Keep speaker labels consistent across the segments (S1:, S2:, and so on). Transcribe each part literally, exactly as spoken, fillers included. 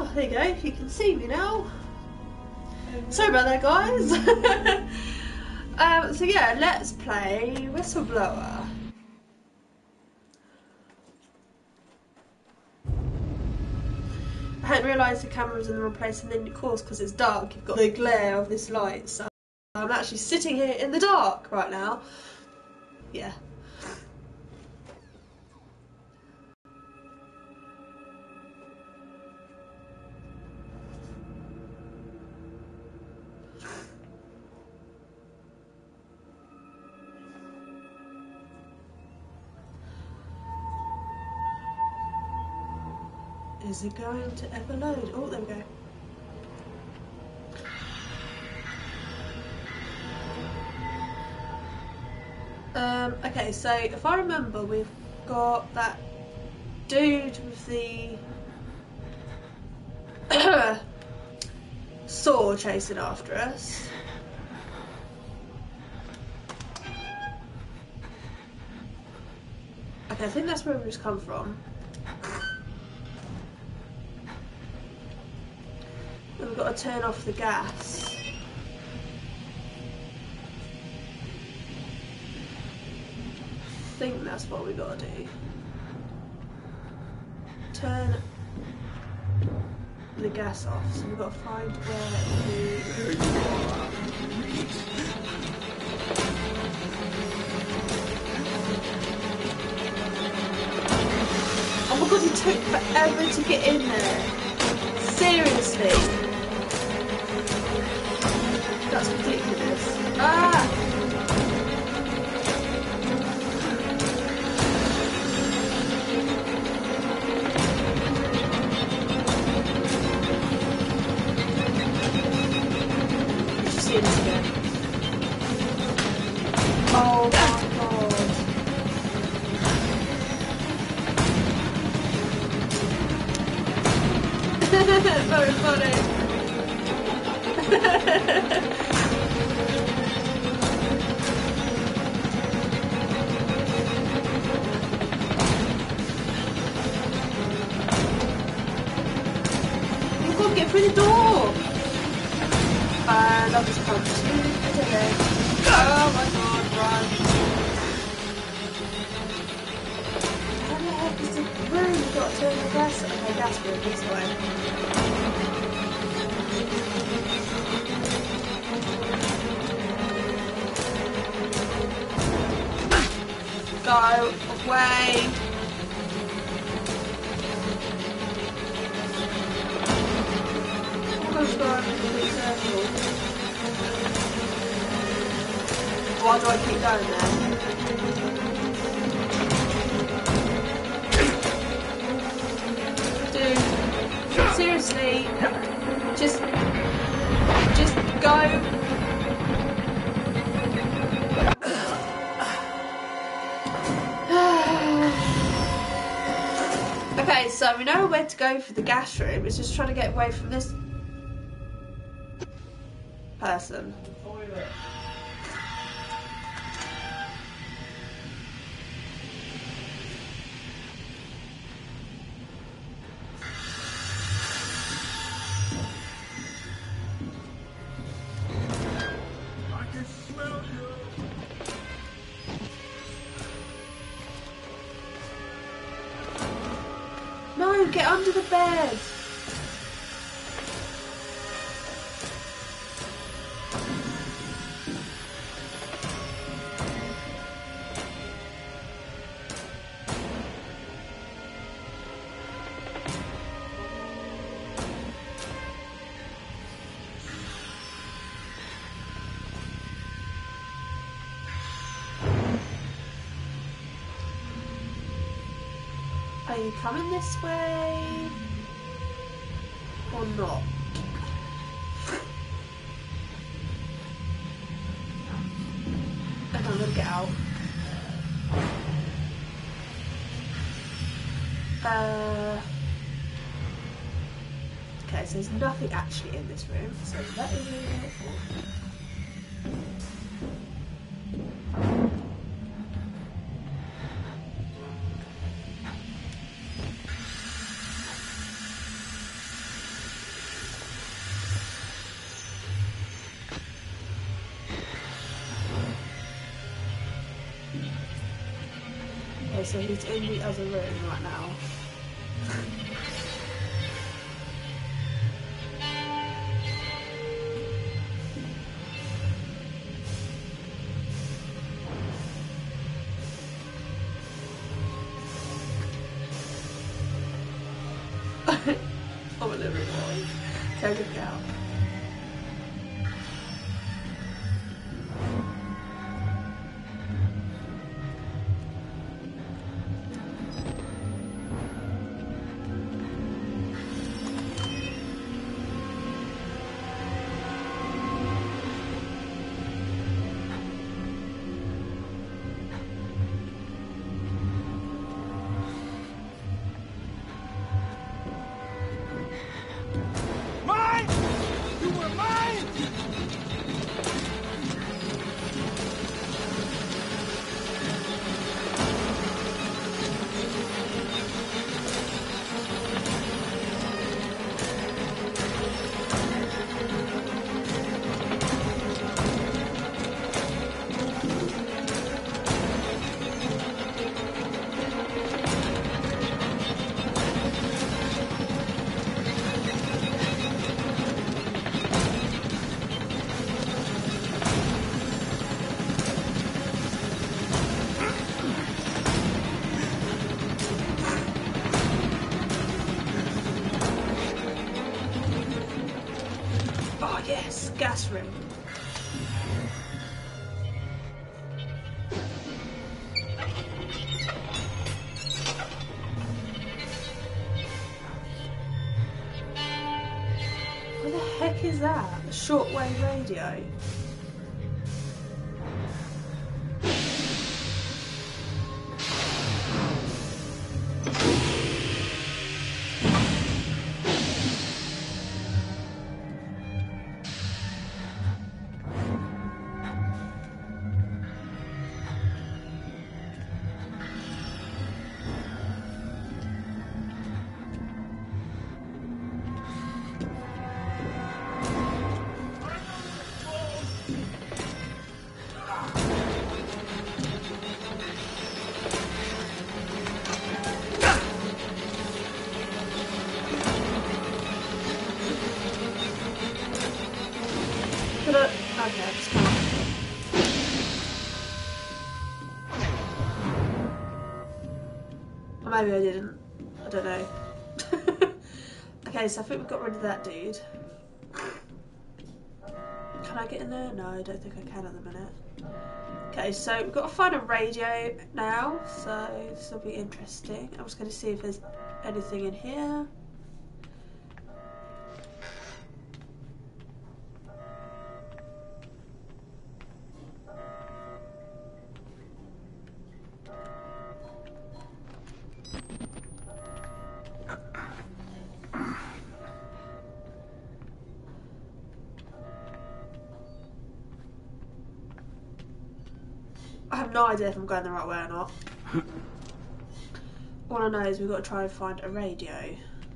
S1: Oh, there you go, you can see me now. Sorry about that, guys. um, so yeah, let's play Whistleblower. I hadn't realised the camera was in the wrong place, and then of course because it's dark you've got the glare of this light, so I'm actually sitting here in the dark right now. Yeah. Is it going to ever load? Oh, there we go. Um, okay, so if I remember, we've got that dude with the saw chasing after us. Okay, I think that's where we've come from. And we've got to turn off the gas. I think that's what we got to do. Turn the gas off. So we've got to find where the... Oh my god, it took forever to get in there. Seriously. That's ridiculous. Ah! Just the internet. Oh my god. Very funny. We've got to get through the door. And I've just punched you in the head. Oh my god, run. How the heck is the room? We've got to turn the gas. Okay, gas room this way. Go away. Almost got a complete circle. Why do I keep going there? Dude, seriously, just, just go. Okay, so we know where to go for the gas room. It's just trying to get away from this person. No, get under the bed. Are you coming this way or not? Okay, I'm gonna get out. Uh, okay, so there's nothing actually in this room, so that is really helpful. Okay, so he's in the other room right now. I'm a little bit bored. Go get it out. Yes, gas ring. What the heck is that? A shortwave radio. Okay, just come on. Or maybe I didn't. I don't know. Okay, so I think we've got rid of that dude. Can I get in there? No, I don't think I can at the minute. Okay, so we've got to find a radio now, so this will be interesting. I'm just going to see if there's anything in here. I have no idea if I'm going the right way or not. All I know is we've got to try and find a radio.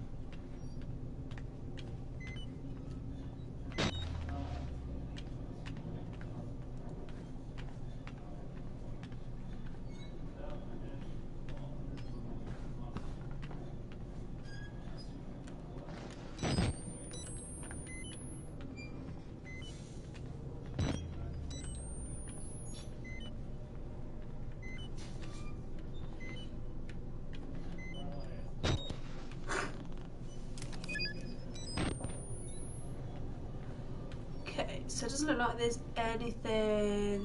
S1: So it doesn't look like there's anything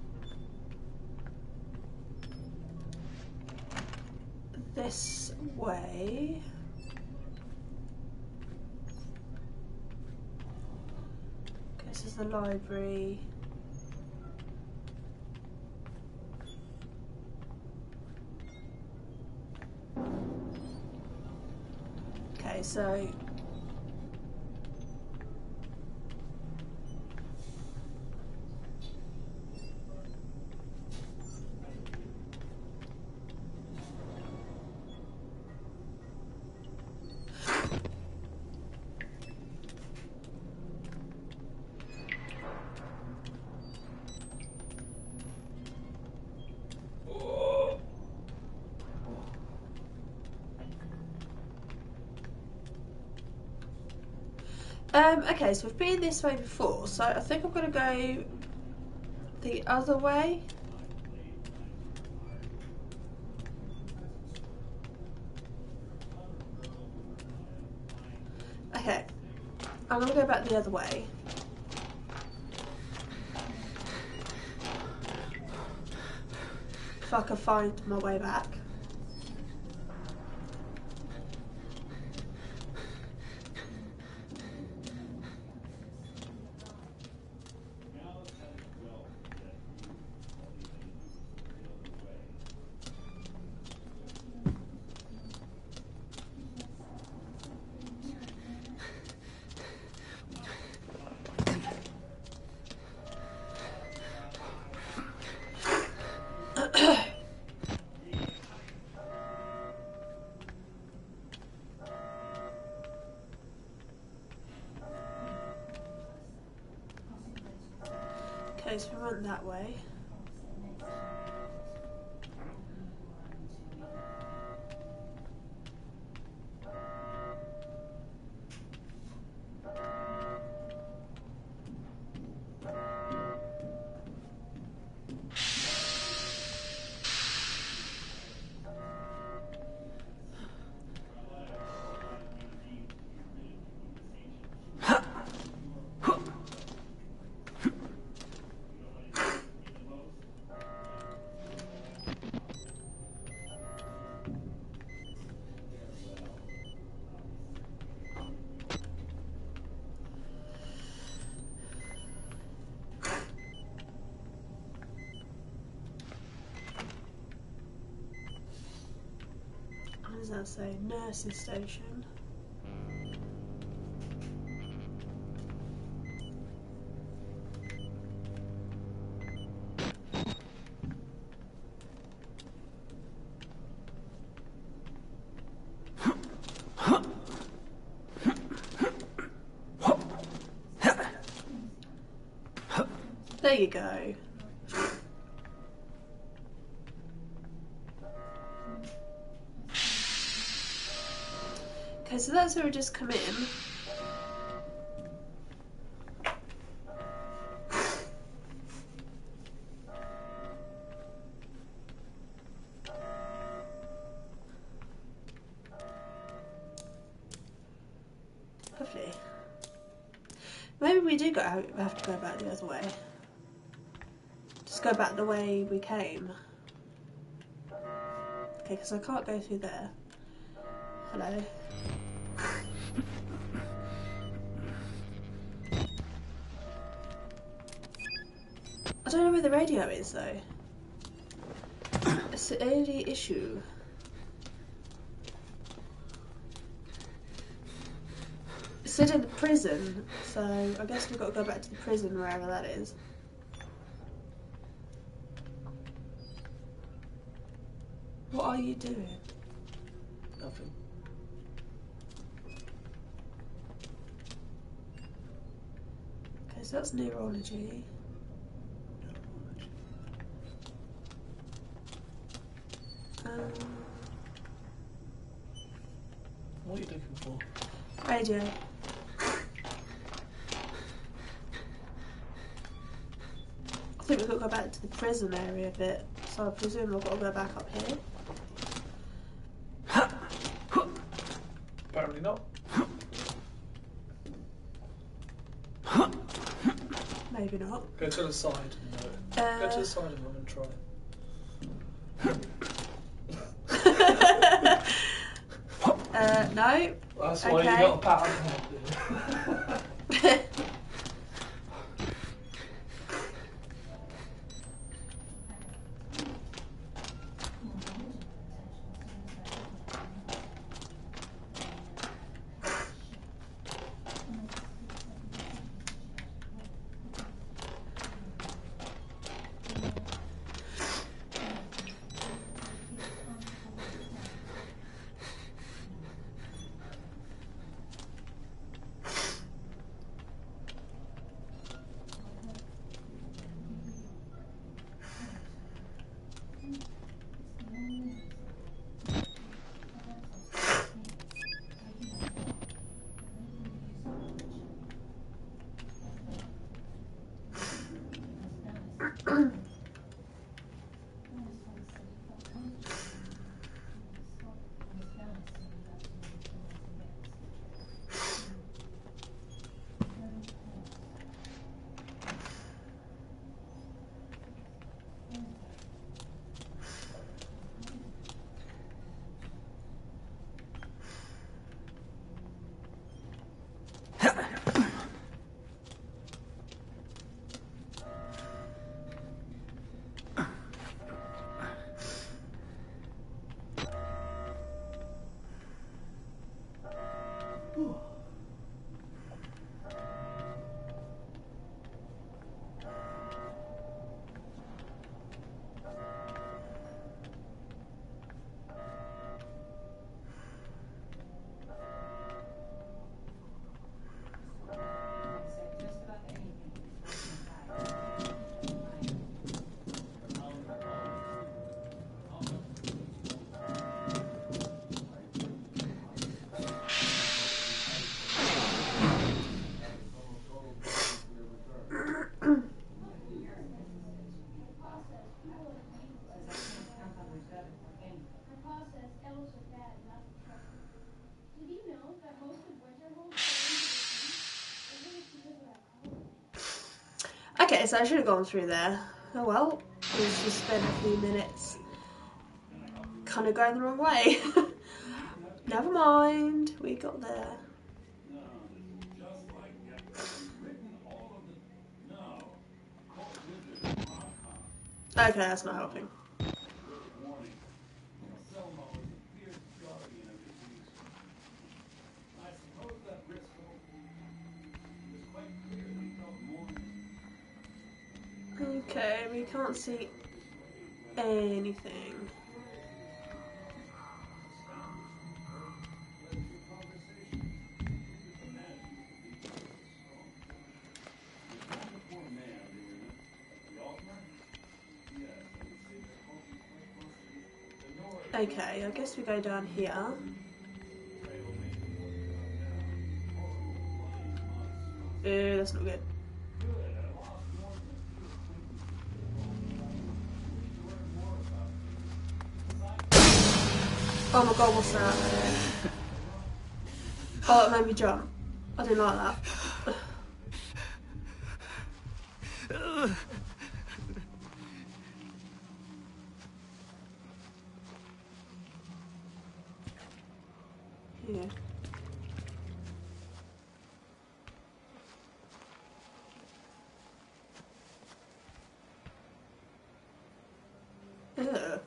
S1: this way. Okay, this is the library. Okay, so Um, okay, so we've been this way before, so I think I'm going to go the other way. Okay, I'm going to go back the other way. If I can find my way back. Okay, so we went that way. What does that say? Nurses station. There you go. Okay, so that's where we just come in. Lovely. Maybe we do go out, we have to go back the other way. Just go back the way we came. Okay, because I can't go through there. Hello. I don't know where the radio is though. It's the only issue. It said in the prison, so I guess we've got to go back to the prison wherever that is. What are you doing?
S2: Nothing.
S1: Okay, so that's neurology. Um,
S2: What are you looking for?
S1: radio. I think we've got to go back to the prison area a bit, so I presume we've got to go back up here.
S2: Apparently not.
S1: Maybe not.
S2: Go to the side. No.
S1: Uh,
S2: Go to the side of them and try.
S1: uh, no.
S2: That's why
S1: Okay.
S2: you got a pat on the head.
S1: Okay, so I should have gone through there. Oh well, let's just spend a few minutes kind of going the wrong way. Never mind, we got there. Okay, that's not helping. Okay, we can't see anything. Okay, I guess we go down here. Ew, that's not good. Oh my god, what's that? Oh, it made me jump. I didn't like that. Yeah. Ugh.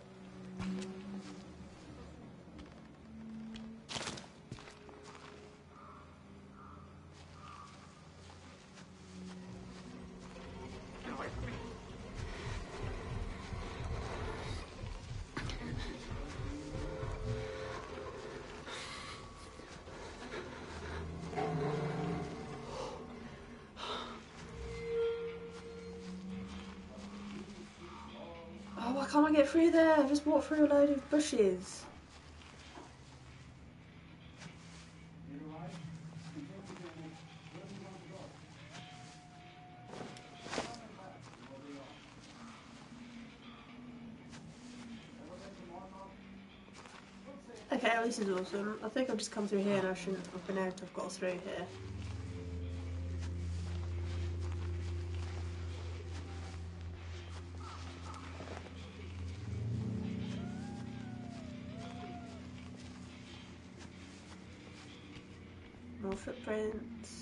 S1: Oh, why can't I get through there? I just walked through a load of bushes. Okay, well, this is awesome. I think I've just come through here and I shouldn't have been able to have got through here. More footprints.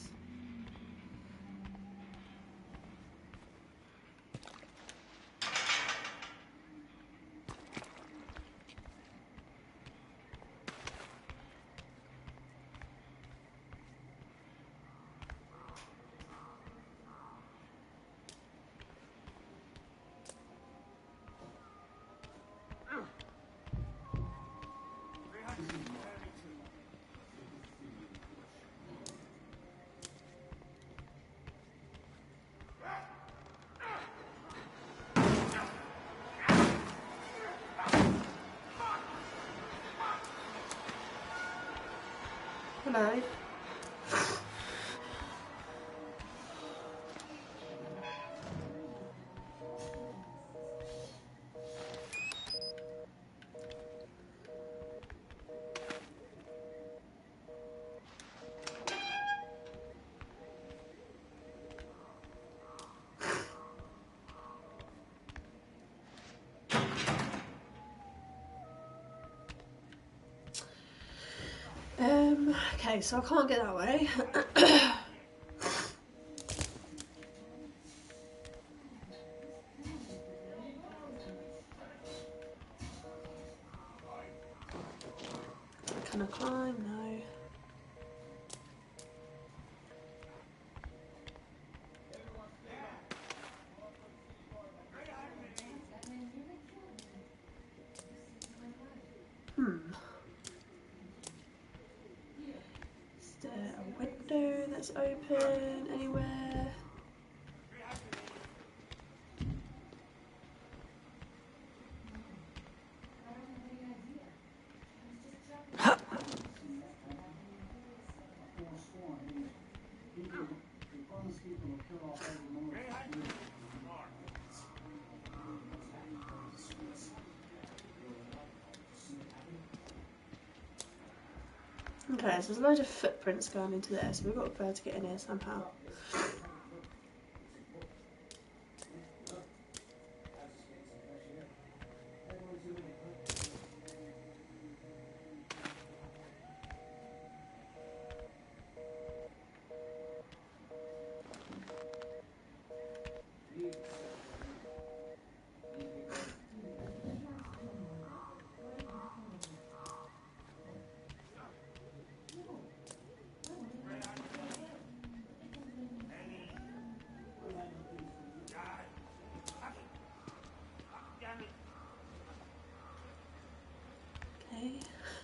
S1: Hello. Um, okay, so I can't get that way. Can I climb? No. doors open anywhere? Okay, so there's a load of footprints going into there, so we've got to be able to get in here somehow. Okay.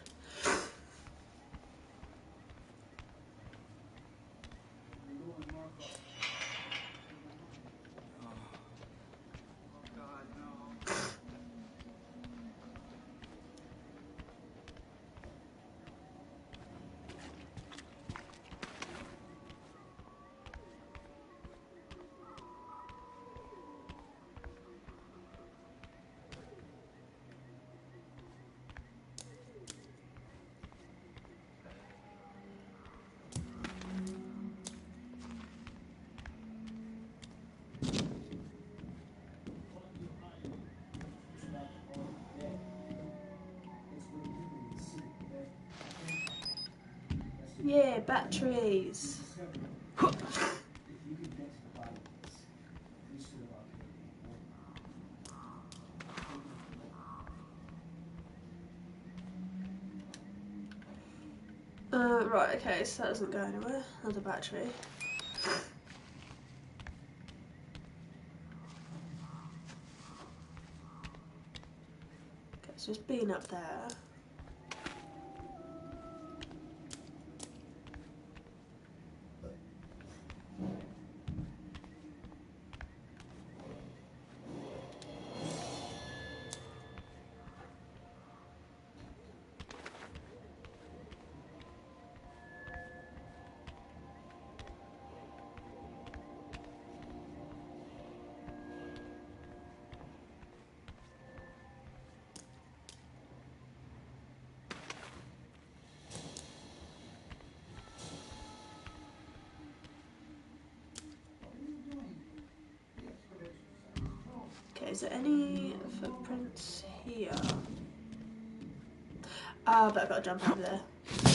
S1: Yeah, batteries. Uh, right, okay, so that doesn't go anywhere. Another battery. Okay, so it's been up there. Okay, is there any footprints here? Ah, but I've got to jump over there.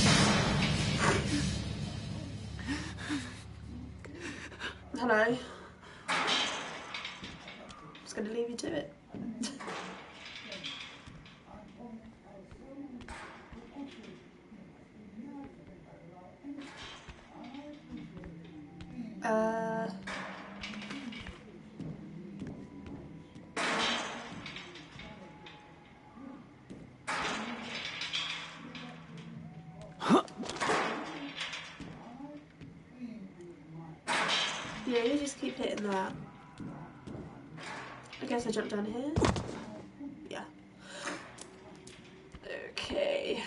S1: Hello. Just gonna leave you to it. uh. Yeah, you just keep hitting that. I guess I jump down here. Yeah. Okay.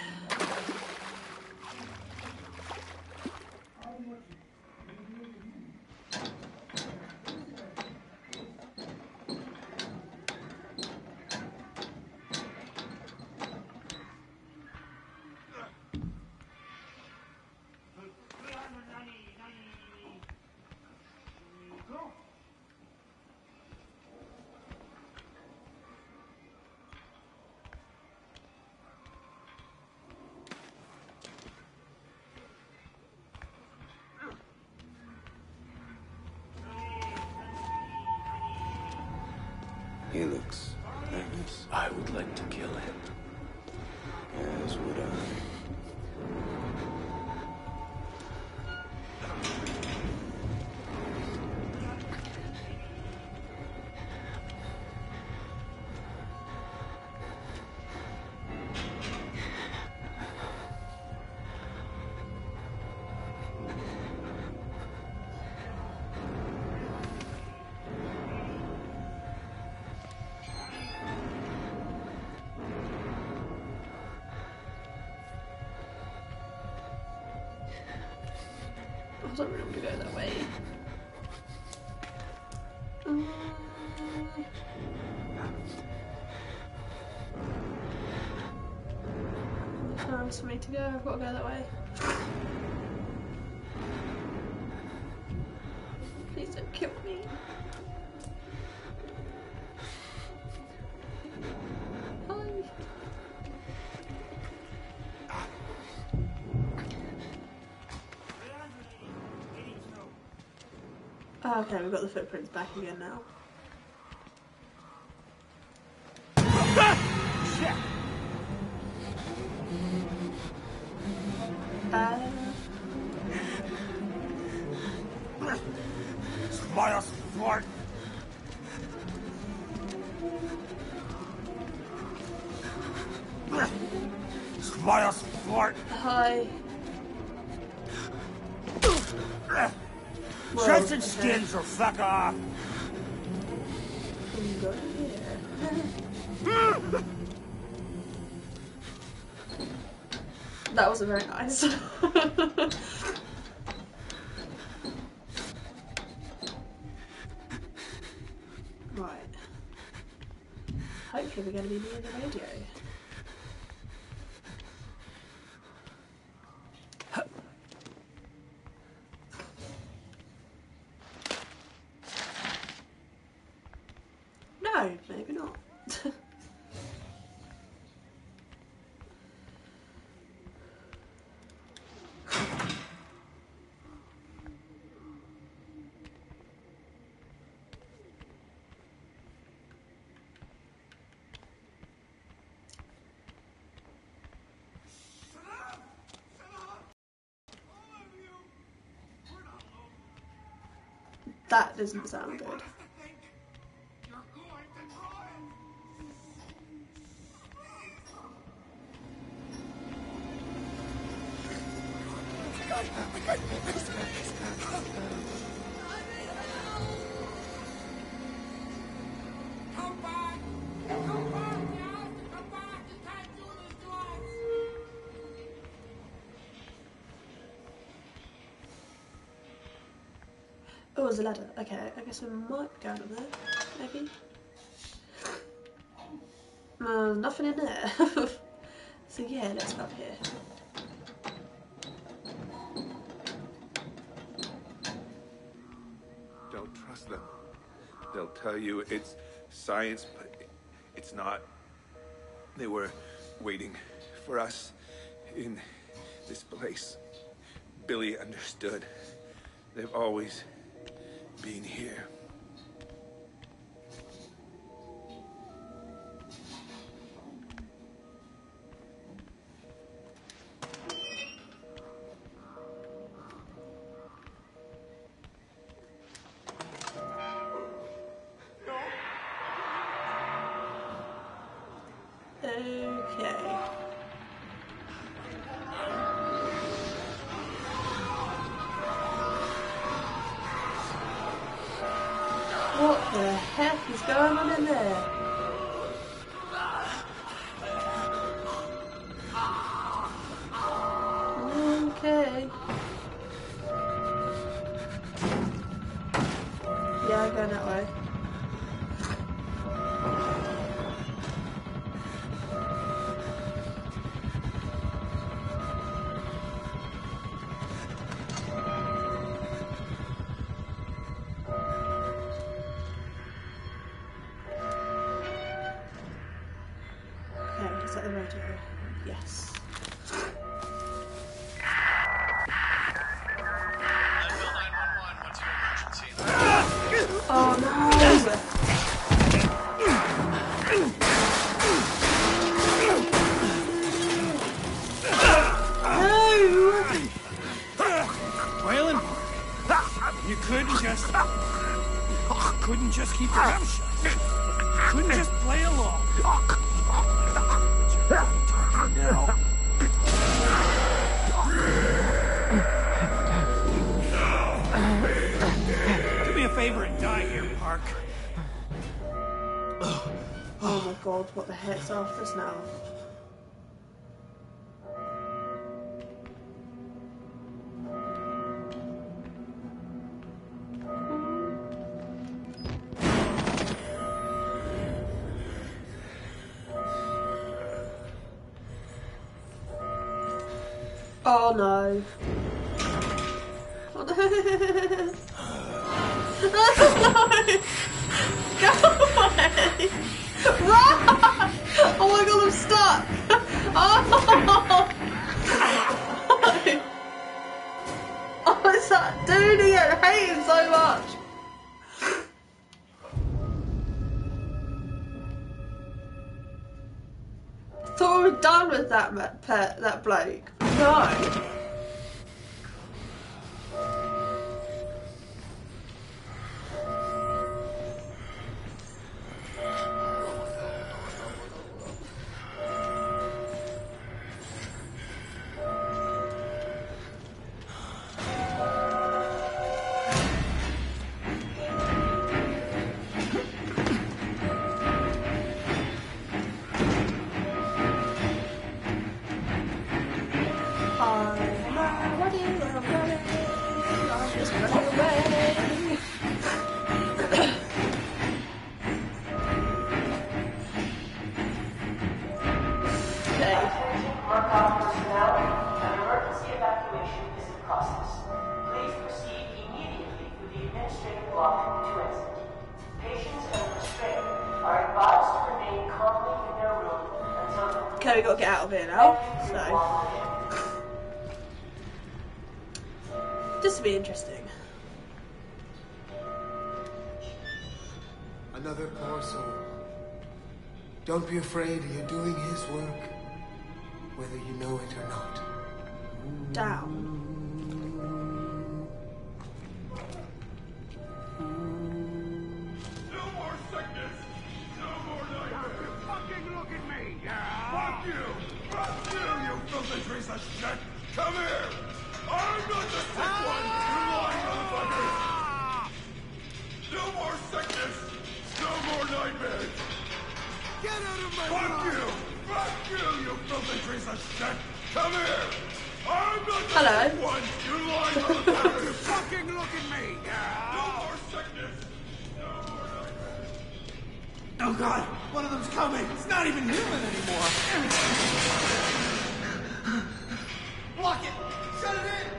S3: He looks nervous.
S4: I would like to kill him.
S3: As would I.
S1: I don't really want to go that way. Um, Time for me to go. I've got to go that way. Please don't kill me. Oh, okay, we've got the footprints back again now. Uh...
S4: Smile smart. Smile smart.
S1: Hi. Whoa,
S4: Shirts and
S1: okay.
S4: skins or fuck off.
S1: Can you go here? That wasn't very nice. Right. Hopefully we're going to be near the radio. No, maybe not. That doesn't sound good. Oh, there's a ladder. Okay, I guess we might go up there. Maybe. Uh, nothing in there. So yeah, let's go up here.
S5: Don't trust them. They'll tell you it's science, but it's not. They were waiting for us in this place. Billy understood. They've always been here.
S1: Okay. What the heck is going on in there? Okay. Yeah, I'm going that way. Okay, is that the radio? Yes. Oh no!
S4: Waylon, you couldn't just... couldn't just keep your mouth shut. Couldn't just play along. Now. Do me a favor and die here, Park.
S1: Oh my god, what the heck's after us now? Oh no. Oh no. Go away! Run! Oh my god, I'm stuck! Oh! Oh, it's that dude again! I hate him so much! I thought we were done with that ma- pet, that bloke. No. Okay, we got to get out of here now, so this will be interesting.
S3: Another poor soul. Don't be afraid, you're doing his work, whether you know it or not.
S1: Down.
S4: No more sickness! No more nightmares! Fucking look at me! Fuck you! Fuck you, you filthy piece of shit! Come here! I'm not the sick one! You lying motherfuckers! No more sickness! No more nightmares! Get out of my Fuck you! Fuck you, you filthy piece of shit! Come here! I'm not the
S1: Hello.
S4: sick one! You lying motherfuckers! Fucking look at me! No more sickness! No more nightmares!
S6: Oh god, one of them's coming. It's not even human anymore. Block it. Shut it in.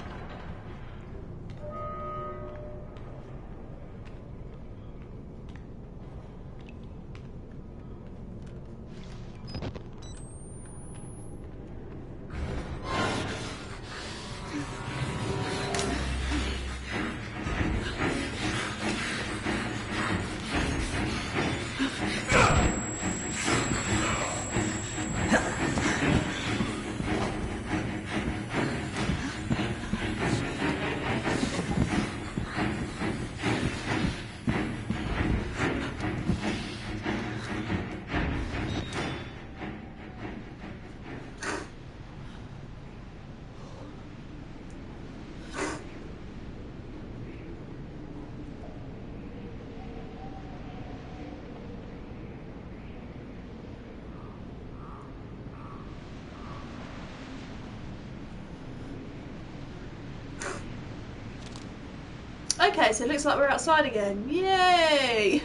S1: Okay, so it looks like we're outside again. Yay!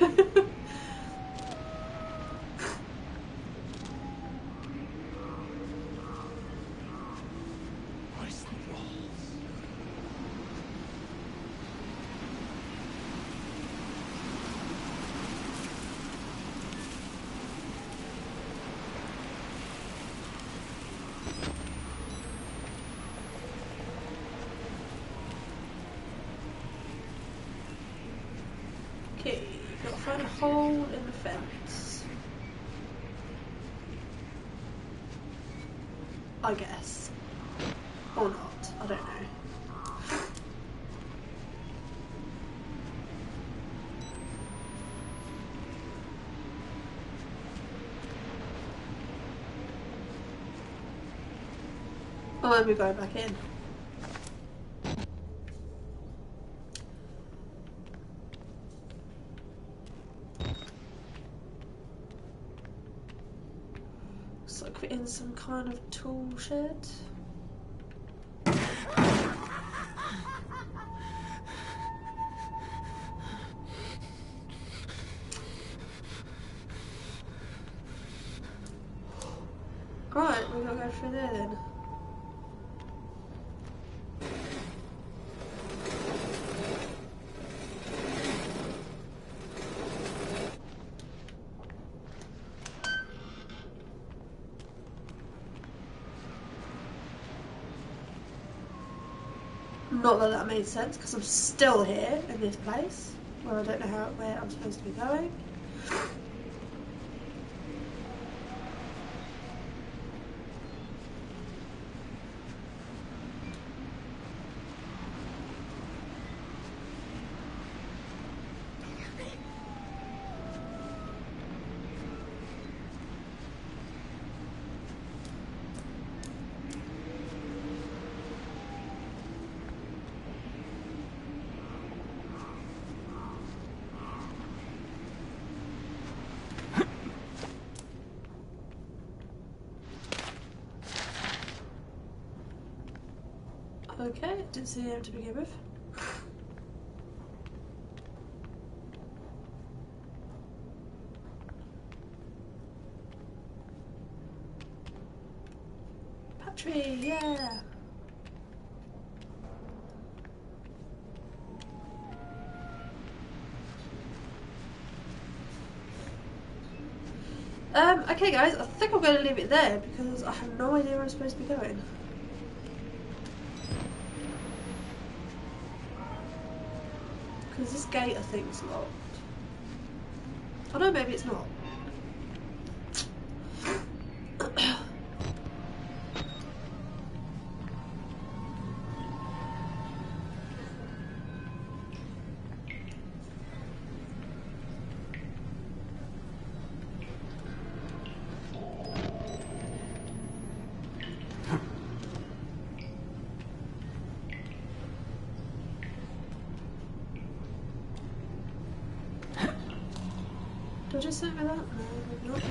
S1: Okay, gotta find a hole in the fence. I guess. Or not, I don't know. Oh, and we're going back in. Looks like we're in some kind of tool shed. Right, we're gonna go through there then. Not that that made sense, because I'm still here in this place where I don't know how where I'm supposed to be going. Okay, didn't see him to begin with. Battery, yeah! Um, okay guys, I think I'm going to leave it there because I have no idea where I'm supposed to be going. Because this gate, I think, is locked. Oh no, maybe it's not. Did I just say that? No, maybe not.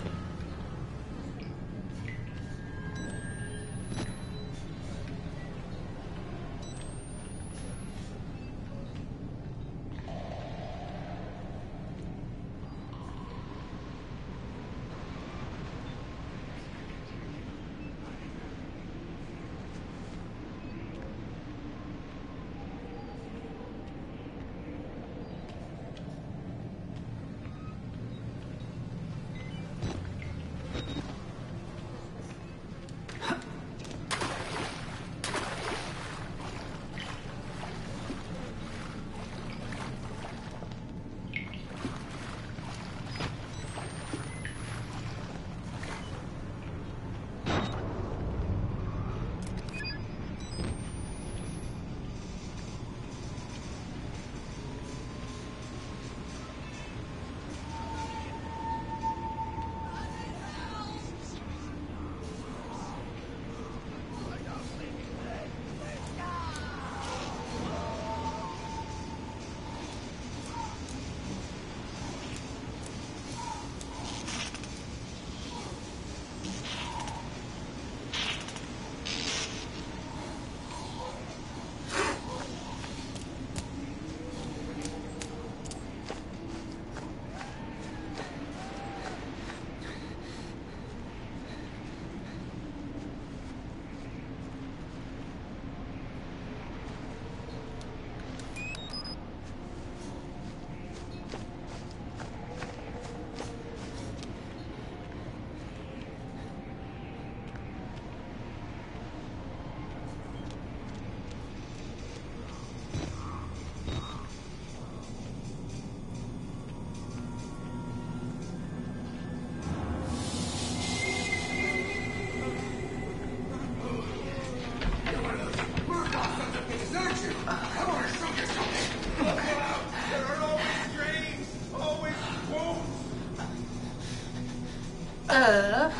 S1: Uh,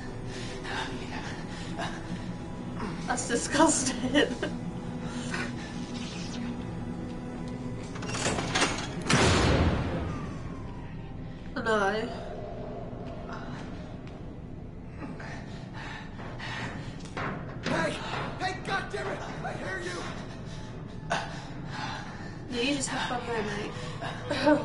S1: that's disgusting. No.
S6: Hey! Hey, goddammit! I hear you!
S1: No, you just have fun there, mate.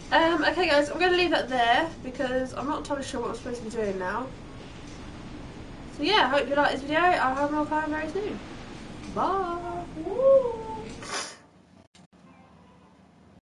S1: Um, okay guys, I'm going to leave that there because I'm not entirely sure what I'm supposed to be doing now. So yeah, I hope you like this video. I'll have more fun very soon. Bye!